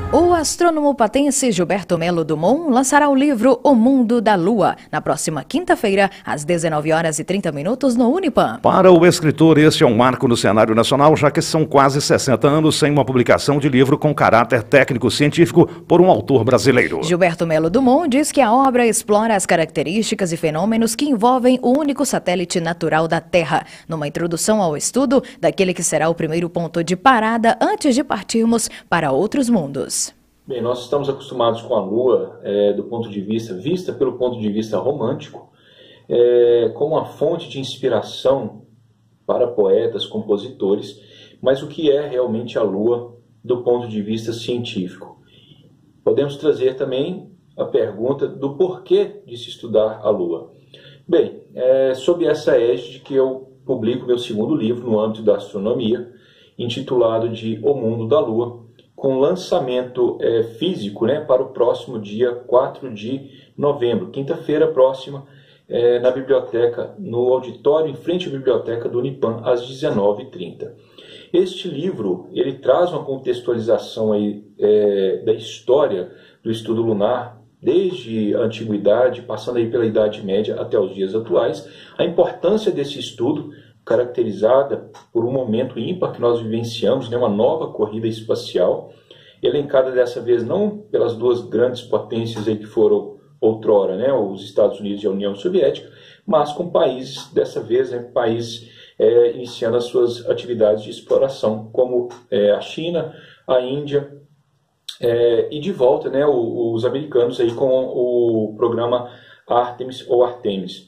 O astrônomo patense Gilberto Melo Dumont lançará o livro O Mundo da Lua, na próxima quinta-feira, às 19h30 no Unipan. Para o escritor, este é um marco no cenário nacional, já que são quase 60 anos sem uma publicação de livro com caráter técnico-científico por um autor brasileiro. Gilberto Melo Dumont diz que a obra explora as características e fenômenos que envolvem o único satélite natural da Terra, numa introdução ao estudo daquele que será o primeiro ponto de parada antes de partirmos para outros mundos. Bem, nós estamos acostumados com a Lua, vista pelo ponto de vista romântico, como uma fonte de inspiração para poetas, compositores, mas o que é realmente a Lua do ponto de vista científico? Podemos trazer também a pergunta do porquê de se estudar a Lua. Bem, sob essa égide que eu publico meu segundo livro no âmbito da astronomia, intitulado de O Mundo da Lua, com lançamento físico para o próximo dia 4 de novembro, quinta-feira próxima, na biblioteca, no auditório em frente à biblioteca do Unipan, às 19h30. Este livro ele traz uma contextualização da história do estudo lunar, desde a antiguidade, passando aí pela Idade Média até os dias atuais, a importância desse estudo, caracterizada por um momento ímpar que nós vivenciamos, uma nova corrida espacial, elencada dessa vez não pelas duas grandes potências que foram outrora, os Estados Unidos e a União Soviética, mas com países, dessa vez, países iniciando as suas atividades de exploração, como a China, a Índia, e de volta os americanos com o programa Artemis ou Artemis.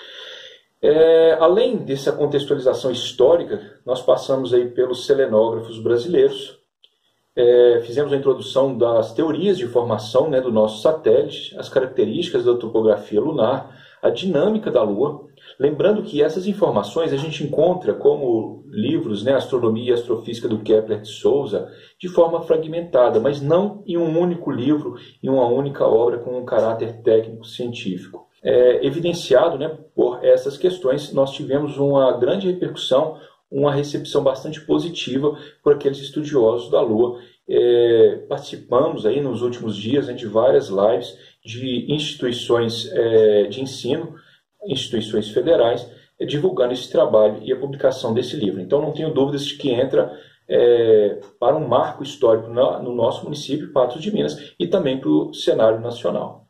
Além dessa contextualização histórica, nós passamos pelos selenógrafos brasileiros, fizemos a introdução das teorias de formação do nosso satélite, as características da topografia lunar, a dinâmica da Lua. Lembrando que essas informações a gente encontra como livros, Astronomia e Astrofísica do Kepler de Souza, de forma fragmentada, mas não em um único livro, em uma única obra com um caráter técnico-científico. Evidenciado por essas questões, nós tivemos uma grande repercussão, uma recepção bastante positiva por aqueles estudiosos da Lua. Participamos nos últimos dias de várias lives de instituições de ensino, instituições federais, divulgando esse trabalho e a publicação desse livro. Então não tenho dúvidas de que entra para um marco histórico no nosso município, Patos de Minas, e também para o cenário nacional.